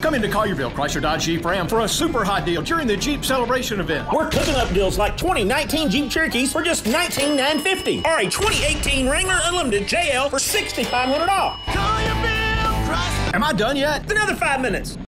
Come into Collierville, Chrysler Dodge Jeep Ram for a super hot deal during the Jeep Celebration event. We're cooking up deals like 2019 Jeep Cherokees for just $19,950 or a 2018 Wrangler Unlimited JL for $6,500 off. Am I done yet? Another 5 minutes.